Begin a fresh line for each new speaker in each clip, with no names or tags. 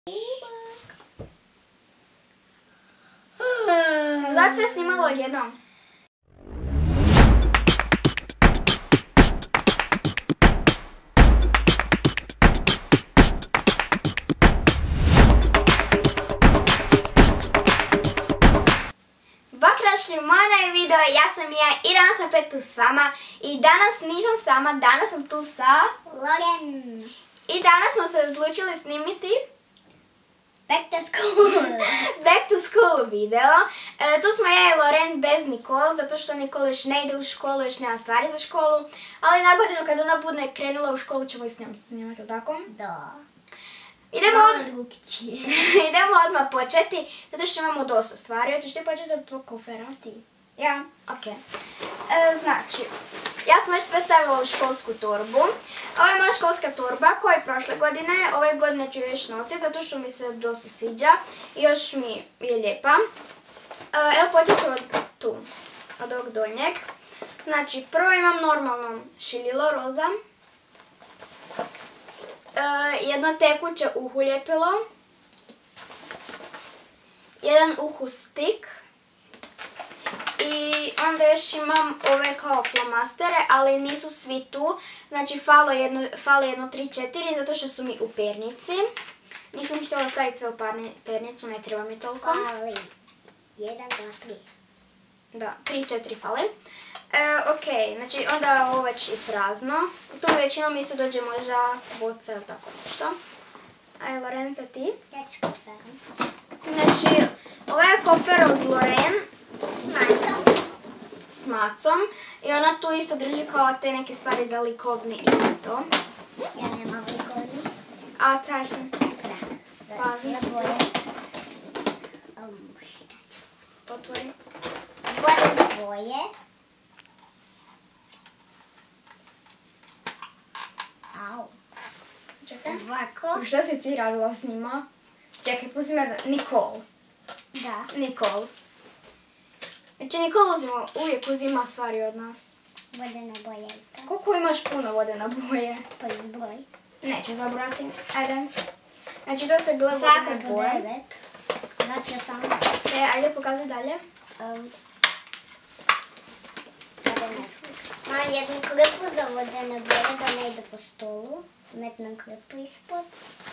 Zato sve snimalo odjednom. Pokrašli moj novi video, ja sam Mija i danas sam opet tu s vama. I danas nisam sama, danas sam tu sa
Loren.
I danas smo se odlučili snimiti
Back to school.
Back to school video. Tu smo ja i Loren bez Nikol, zato što Nikol još ne ide u školu, još nema stvari za školu. Ali na godinu kad ona bude krenula u školu ćemo i snimati, tako?
Da.
Idemo
Idemo
odmah početi, zato što imamo dosta stvari. Hoćeš ti početi od tvog kofera?
ti.
Ja? Ok. Znači, ja sam već sve stavila u školsku torbu. Ovo je moja školska torba koja je prošle godine. Ove godine ću još nositi zato što mi se dosta sviđa i još mi je lijepa. Evo počet ću od tu, od ovog donjeg. Znači, prvo imam normalno šililo roza. Jedno tekuće uhu ljepilo. Jedan uhu stik. I onda još imam ove kao flomastere, ali nisu svi tu. Znači falo jedno 3-4 zato što su mi u pernici. Nisam htjela staviti sve u pernicu, ne treba mi toliko.
Fali. 1, 2, 3.
Da, 3-4 fali. Ok, znači onda ovo već je prazno. Tu većinom isto dođe možda boca ili tako nešto. Ajde, Lorenza, ti?
Ja ću koferom.
Znači, ovo je kofer od Loren.
S
macom. I ona tu isto drži kao te neke stvari za likovni i to.
Ja nemam likovni.
A zeichnen.
Da.
Pa vi ste
boje.
Potvori.
Boje. Au.
Čekaj.
Ovako.
Šta si ti radila s njima? Čekaj, pusti me da... Nikol.
Da.
Nikol. Znači Nikol uvijek uzima stvari od nas.
Vodene boje i to.
Koliko imaš puno vodene boje?
Pa izbroj.
Neću zabrati. Ajde. Znači to su bile
Svaka
vodene
po
boje.
9. Znači 18.
Ajde pokazuj dalje.
Imam jednu klipu za vodene boje da ne ide po stolu. Metnem klipu ispod.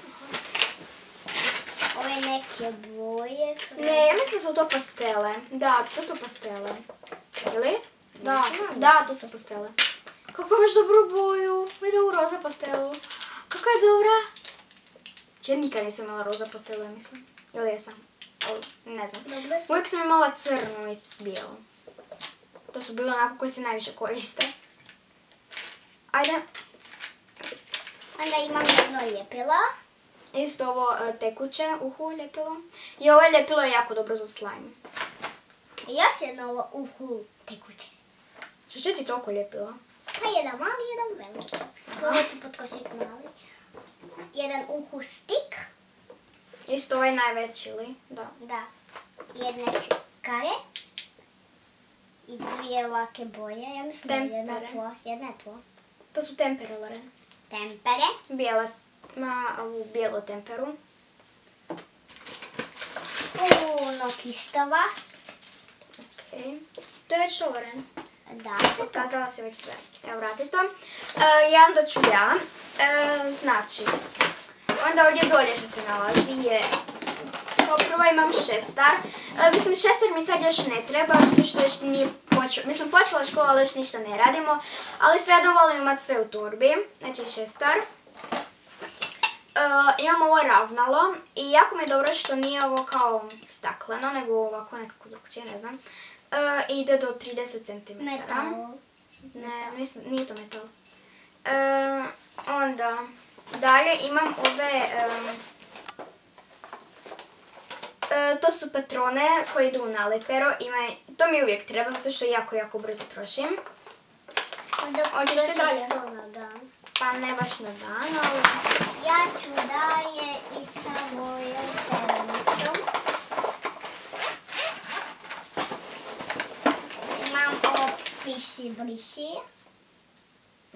Ove neke boje.
Ne, ja mislim da su to pastele. Da, to su pastele. Ili? Da, to su pastele. Kako imaš dobru boju? Vidi ovu roza pastelu. Kako je dobra? Ja nikad nisam imala roza pastelu, ja mislim. Ili jesam? Ne znam. Uvijek sam imala crnu i bijelu. To su bile onako koje se najviše koriste. Ajde.
Onda imam jedno ljepilo.
Isto ovo tekuće uhu ljepilo. I ovo ljepilo je jako dobro za slime.
I još jedno ovo uhu tekuće.
Što će ti toliko ljepilo?
Pa jedan mali, jedan veliki. Ovo ću podkošiti mali. Jedan uhu stik.
Isto ovaj najveći, ili? Da.
Da. Jedne škare. I dvije ovake boje. Ja mislim da je jedna tvoja. Jedna je tvoja.
To su tempere, Loren.
Tempere.
Bijela. Ma ovu bijelu temperu.
Puno kistova.
Okej. To je već to, Loren.
Da, to je to.
Pokazala si već sve. Evo, vrati to. I onda ću ja. Znači, onda ovdje dolje što se nalazi je... Kao prvo imam šestar. Mislim, šestar mi sad još ne treba, zato što još nije počela. Mislim, počela škola, ali još ništa ne radimo. Ali svejedno volim imati sve u torbi. Znači, šestar. Imam ovo ravnalo i jako mi je dobro što nije ovo kao stakleno, nego ovako nekako drugčije, ne znam. Ide do 30 cm.
Metal.
Ne, mislim, nije to metal. Onda, dalje imam ove... To su patrone koji idu u nalepero. To mi uvijek treba, zato što jako brzo trošim. Hoćeš ti dalje?
Na dan.
Pa ne baš na dan, ali...
Ja ću dalje i sa mojom pernicom. Imam ovo piši briši.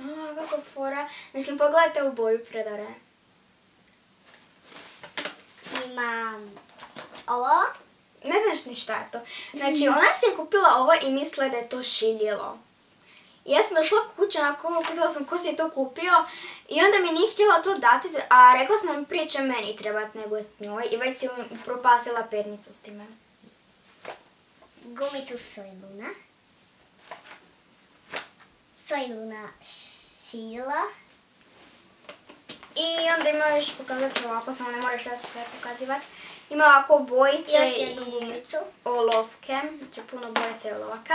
Kako fora. Mislim, pogledajte u boju predare.
imam ovo.
Ne znaš ni šta je to. Znači, ona si je kupila ovo i mislila da je to šiljilo. I ja sam došla kuće, onako, pitala sam ko si je to kupio i onda mi nije htjela to dati, a rekla sam nam prije će meni trebati nego njoj i već si propastila pernicu s time.
Gumicu Sojluna. Sojluna šiljila.
I onda ima još, pokazat ću ovako, samo ne moraš sad sve pokazivati. Ima ovako bojice i olovke, znači puno bojice i olovaka.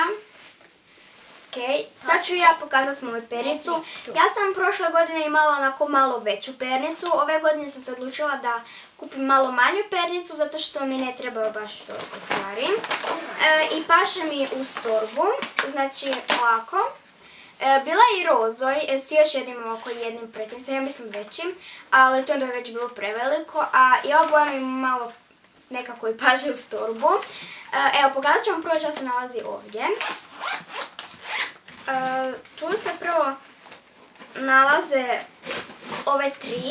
Sad ću ja pokazati moju pernicu. Ja sam prošle godine imala onako malo veću pernicu. Ove godine sam se odlučila da kupim malo manju pernicu zato što mi ne trebaju baš toliko stvari. I paše mi uz torbu. Znači ovako. Bila je i rozoj s još jednim ovako jednim pretnicom, ja mislim većim, ali to onda je već bilo preveliko, a i ova boja mi malo nekako i paže uz torbu. Evo, pokazat ću vam prvo što se nalazi ovdje. Tu se prvo nalaze ove tri.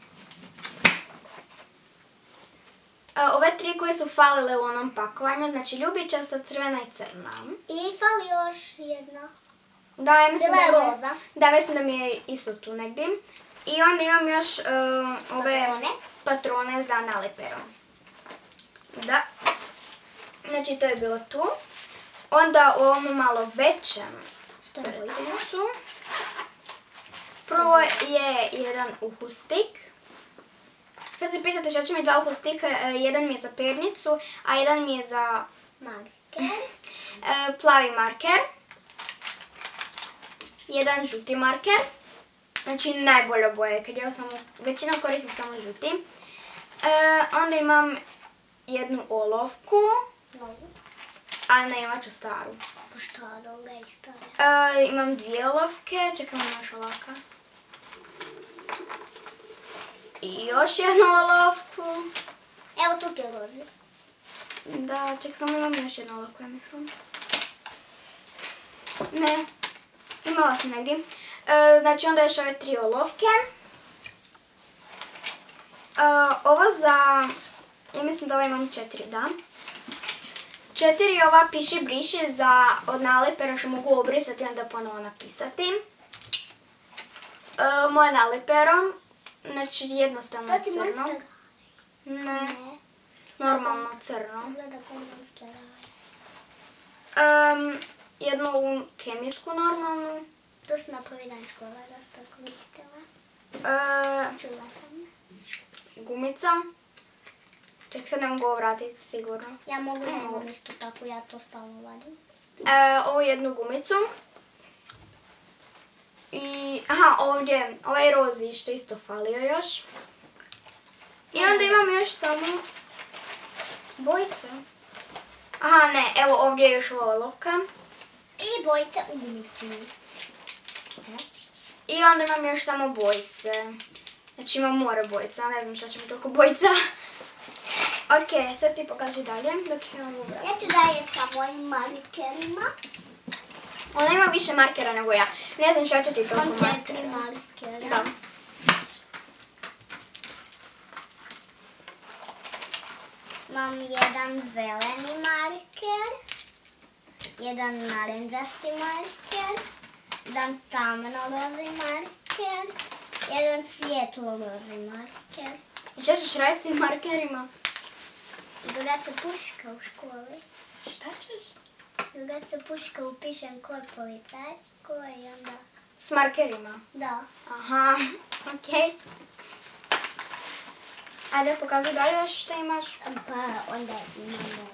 Ove tri koje su falile u onom pakovanju, znači ljubičasta, crvena i crna.
I fali još jedna.
Da, ja mislim
bila je roza.
Da, mislim da mi je isto tu negdje. I onda imam još ove patrone za naliperom. Da. Znači to je bilo tu. Onda u ovom malo većem pretnicu. Prvo je jedan uhustik. Sad se pitate što će mi dva uhustika, jedan mi je za pernicu, a jedan mi je za
marker.
Plavi marker. Jedan žuti marker. Znači najbolja boja, kad ja većinom koristim samo žuti. Onda imam jednu olovku. A ne, imat ću staru.
Pa šta, druga i stara?
Imam dvije olovke, čekam još olovka. I još jednu olovku.
Evo tu ti je rozi.
Da, ček, samo imam još jednu olovku, ja mislim. Ne, imala sam negdje. Znači onda još ove tri olovke. Ovo za, ja mislim da ovo imam 4, da. 4 ova piši briši za od nalipera što mogu obrisati i onda ponovo napisati. Moje naliperom, znači jednostavno crno.
To ti monster?
Ne, normalno crno.
Gleda ko monster.
Jednu kemijsku normalnu.
To sam na prvi dan škola da ste koristila. Čula sam.
Gumica. Ček, sad ne mogu ovo vratiti sigurno.
Ja mogu na ovom isto tako, ja to stalno vadim.
Ovu jednu gumicu. I, aha, ovdje, ovaj rozi što isto falio još. I onda imam još samo bojice. Aha, ne, evo ovdje je još ova olovka.
I bojice u gumici.
I onda imam još samo bojice. Znači imam more bojica, ne znam šta će mi toliko bojica. Ok, sad ti pokaži dalje dok imam ubrati.
Ja ću dalje sa mojim markerima.
Ona ima više markera nego ja. Ne znam šta će ti toliko markera.
Imam 4 markera.
Da.
Imam jedan zeleni marker, jedan naranđasti marker, jedan tamno-rozi marker, jedan svijetlo-rozi marker.
I šta ćeš raditi s tim markerima?
Dodat se puška u školi.
Šta ćeš?
Dodat se puška upišem ko je policajac, ko je onda...
S markerima?
Da.
Aha, okej. Ajde, pokazuj dalje još šta imaš.
Pa onda imamo...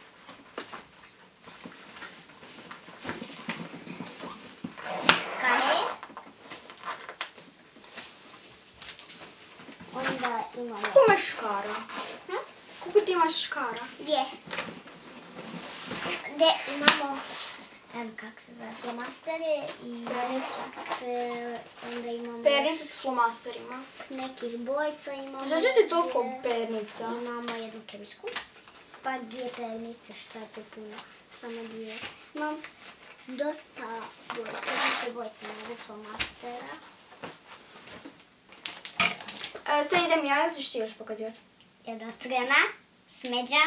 škare. Onda imamo...
Kako imaš škara? Kako ti imaš škara?
Gdje? Gdje imamo... kako se zove, flomastere i...
Pernicu.
Onda imamo...
Pernicu s flomasterima.
S nekih bojica imamo...
Šta će ti toliko pernica?
Imamo jednu kemijsku. Pa 2 pernice, šta je to puno? Samo 2. Imam dosta bojica, više bojica nego flomastera.
Sad idem ja, ili ćeš ti još pokazivati?
jedna crvena, smeđa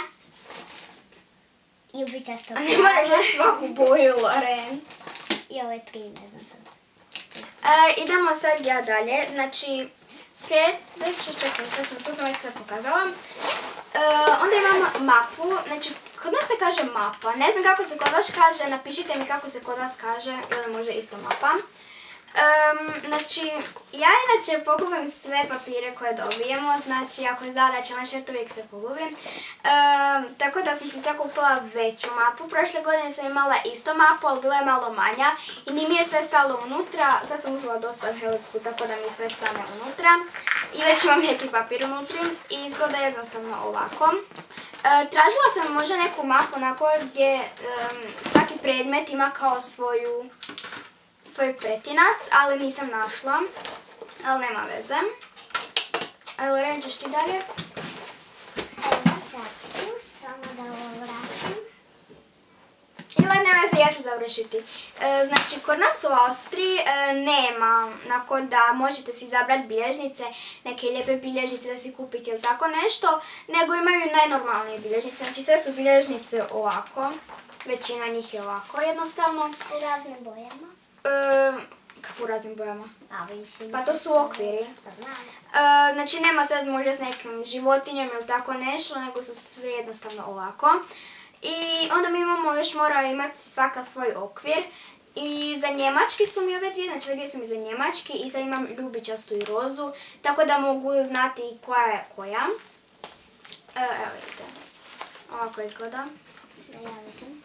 i ljubičasta
A ne moraš da svaku boju, Loren.
I ove 3, ne znam sad.
Idemo sad ja dalje. Znači, sljedeće, čekaj, tu sam već sve pokazala. Onda imamo mapu. Znači, kod nas se kaže mapa. Ne znam kako se kod vas kaže, napišite mi kako se kod vas kaže, ili može isto mapa. Znači, ja inače pogubim sve papire koje dobijemo, znači ako je zadaća na šet uvijek se pogubim. Tako da sam si sad kupila veću mapu, prošle godine sam imala isto mapu, ali bila je malo manja i ni mi je sve stalo unutra, sad sam uzela dosta veliku tako da mi sve stane unutra i već imam neki papir unutri i izgleda jednostavno ovako. Tražila sam možda neku mapu na kojoj gdje svaki predmet ima kao svoj pretinac, ali nisam našla, ali nema veze. Loren, ćeš ti dalje?
Evo sad ću, samo da ovo vratim.
Ili nema veze, ja ću završiti. Znači, kod nas u Austriji nema onako da možete si izabrati bilježnice, neke lijepe bilježnice da si kupite ili tako nešto, nego imaju najnormalnije bilježnice. Znači, sve su bilježnice ovako, većina njih je ovako jednostavno.
U raznim bojama.
Kako u raznim bojama?
Pa
to su okviri. Znači nema sad možda s nekim životinjom ili tako nešto, nego su sve jednostavno ovako. I onda mi imamo, još mora imati svaka svoj okvir. I za njemački su mi ove dvije, znači ove dvije su mi za njemački i sad imam ljubičastu i rozu, tako da mogu znati koja je koja. Evo vidite, ovako izgleda.
Da ja vidim.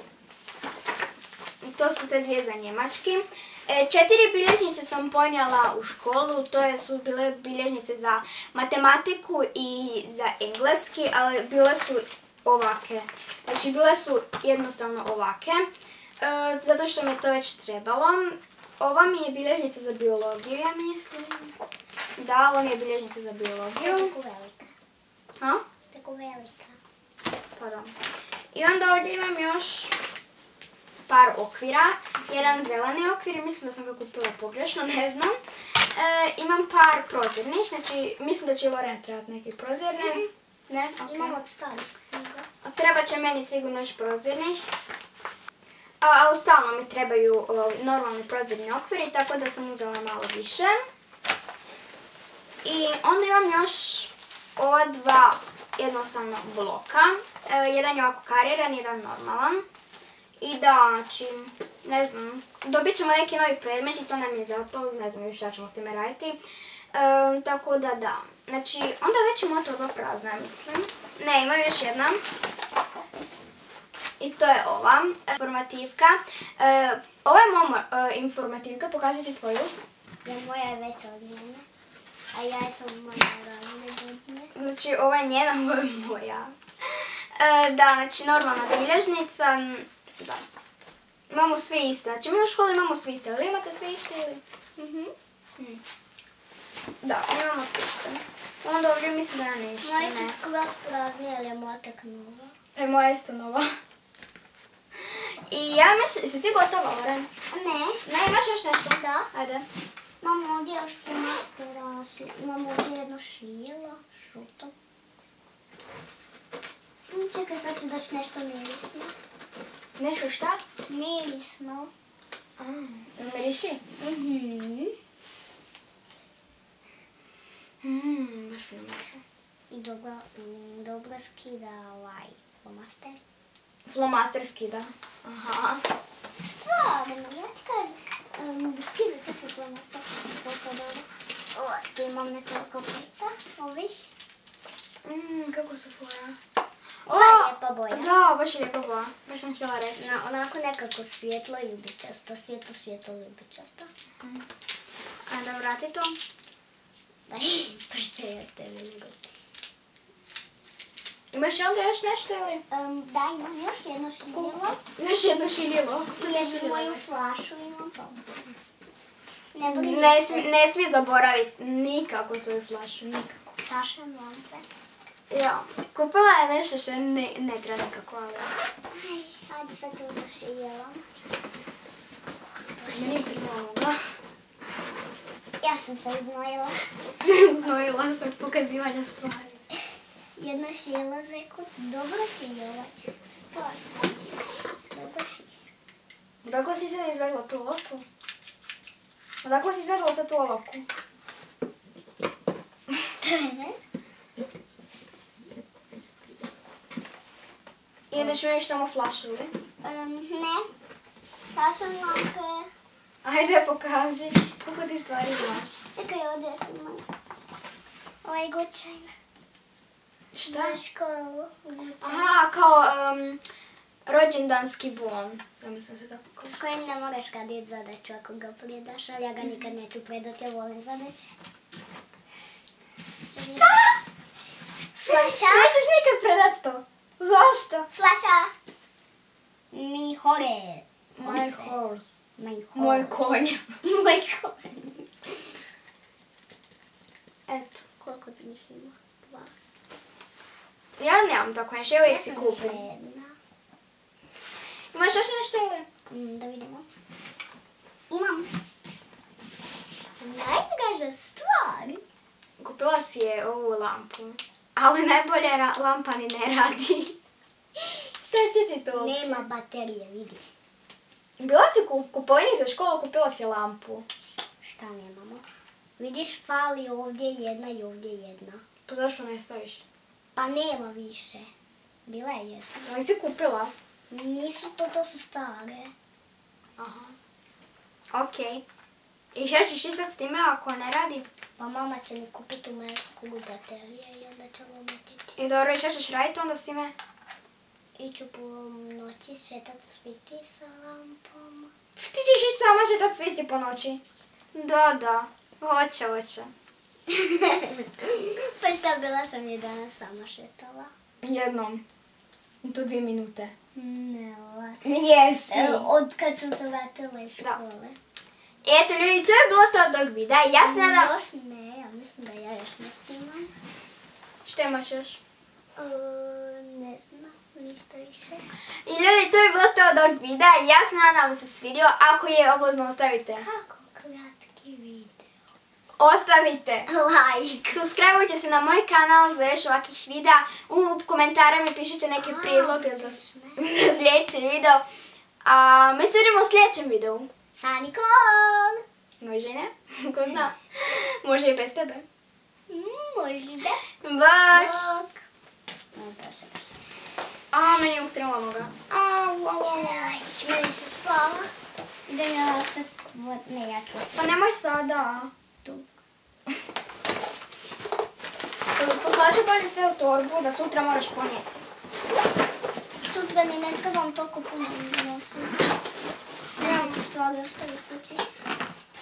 To su te dvije za njemački. 4 bilježnice sam ponijela u školu, to su bile bilježnice za matematiku i za engleski, ali bile su ovake. Znači bile su jednostavno ovake, zato što mi je to već trebalo. Ova mi je bilježnica za biologiju, ja mislim. Da, ova mi je bilježnica za biologiju.
Tako velika.
A?
Tako velika.
Pardon. I onda ovdje imam još par okvira, jedan zeleni okvir, mislim da sam ga kupila pogrešno, ne znam. Imam par prozirnih, znači mislim da će Loren trebati neki prozirni. Ne? Ok.
Imam od starih knjiga.
Treba će meni sigurno još prozirnih. Ali stalno mi trebaju normalni prozirni okviri, tako da sam uzela malo više. I onda imam još ova dva jednostavno bloka. Jedan je ovako kariran, jedan normalan. I da, znači, ne znam, dobit ćemo neki novi predmet i to nam je zato, ne znam još šta ćemo s time raditi. Tako da da, znači, onda već je moja torba prazna, mislim. Ne, ima još jedna. I to je ova, informativka. Ovo je moja informativka, pokaži ti tvoju.
Moja je veća od njene, a ja sam moja razne godine.
Znači, ova je njena, ovo je moja. Da, znači, normalna bilježnica. Da. Imamo svi iste. Znači mi u školi imamo svi iste. Ali imate svi iste ili? Da, imamo svi iste. Onda ovdje mislim da ja ništa.
Moje su skroz prazni, ali je moja tek nova.
Moja je isto nova. I ja mislim, jesi ti gotova, Loren?
Ne.
Ne, imaš još nešto?
Da.
Ajde.
Imamo ovdje još pomastera, imamo ovdje jedno šilo, žuto. Čekaj, sad ću daći nešto mirisno.
Nešto šta?
Mirisno.
Miriši? Baš fino miriši.
I dobro skida ovaj flomaster.
Flomaster skida. Aha.
Stvarno, ja ti kažem, da skida takvi flomaster. Toliko dobro. Tu imam nekoliko pica, ovih.
Kako su fora.
Ova je lijepa boja.
Da, baš je lijepa boja. Baš sam htjela reći.
Onako nekako svjetlo i ljubičasto. Svjetlo ljubičasto.
Ajde, vrati to.
Daj, pršte od tebe nego.
Imaš onda još nešto ili?
Da, imam još jedno šiljilo.
Još jedno šiljilo.
I jednu moju flašu imam pa.
Ne smije zaboraviti nikako svoju flašu, nikako.
Tašan lampe.
Ja, kupila je nešto što ne treba nikako, ali...
Ajde, sad ćemo sa šiljilom.
Nije primala.
Ja sam se uznojila.
Uznojila se od pokazivanja stvari.
Jedna šijela zeku. Dobro šije ovaj. Stoj. Dobro šije.
Odakle si sad izvedla tu olovku? Odakle si izvedla sad tu olovku? I onda ću imaš samo flašu, ili?
Ne. Flaša lampe.
Ajde, pokaži kako ti stvari znaš.
Čekaj, ovdje su moje. Ovaj gučajna.
Šta?
Za školu.
Aha, kao rođendanski bon. Ja mislim se tako kao.
S kojim ne moraš raditi zadaću ako ga predaš, ali ja ga nikad neću predati, ja volim zadaće.
Šta?
Flaša.
Nećeš nikad predat to. Zašto?
Flaša. Mi hore.
My horse.
My horse.
Moj konj.
Moj konj.
Eto.
Koliko njih ima? 2.
Ja nemam tako nešto, ja uvijek si kupim.
Jedna.
Imaš još nešto ili?
Da vidimo. Imam. Najdraža stvar.
Kupila si je ovu lampu. Ali najbolje lampa ni ne radi. Šta će ti to uopće?
Nema baterije, vidi.
Bila si u kupovini za školu, kupila si lampu.
Šta nemamo? Vidiš, fali ovdje jedna i ovdje jedna.
Pa zašto ne staviš?
Pa nema više. Bila je jedna.
Ali si kupila?
Nisu to su stare.
Aha. Okej. I šta ćeš ti sad s time ako ne radi?
Pa mama će mi kupiti u moju kugu baterije i onda ćemo metiti.
I dobro, i šta ćeš raditi onda s time?
Iću po noći šetat cviti sa lampom.
Ti ćeš ići sama šetat cviti po noći? Da. Hoće.
Pa šta, bila sam je danas sama šetala.
Jednom. Do 2 minute.
Ne,
Jesi.
od kad sam se vratila iz škole.
Eto ljudi, to je bilo to od ovog videa. Ja se nadam...
Još ne, ja mislim da ja još ne snimam.
Šta imaš još?
Ne znam, ništa više.
I ljudi, to je bilo to od ovog videa. Ja se nadam se svidio. Ako je, obozno ostavite.
Kako kratki video.
Ostavite.
Like.
Subscribeujte se na moj kanal za još ovakvih videa. U komentarima mi pišite neke prijedloge za sljedeći video. A mi se vidimo u sljedećem videu.
Sa Nikol.
Može i ne? Ko zna? Može i bez tebe.
Možda.
Bak!
Bok.
A, meni je utrela noga. Au.
Meni se spava. Idem ja se... Ne, ja ću...
Pa nemoj sada.
Tu.
Poslaži bolje sve u torbu da sutra moraš ponijeti.
Sutra ni ne trebam toliko puno nosim. Nemam stvari ostaviti kući.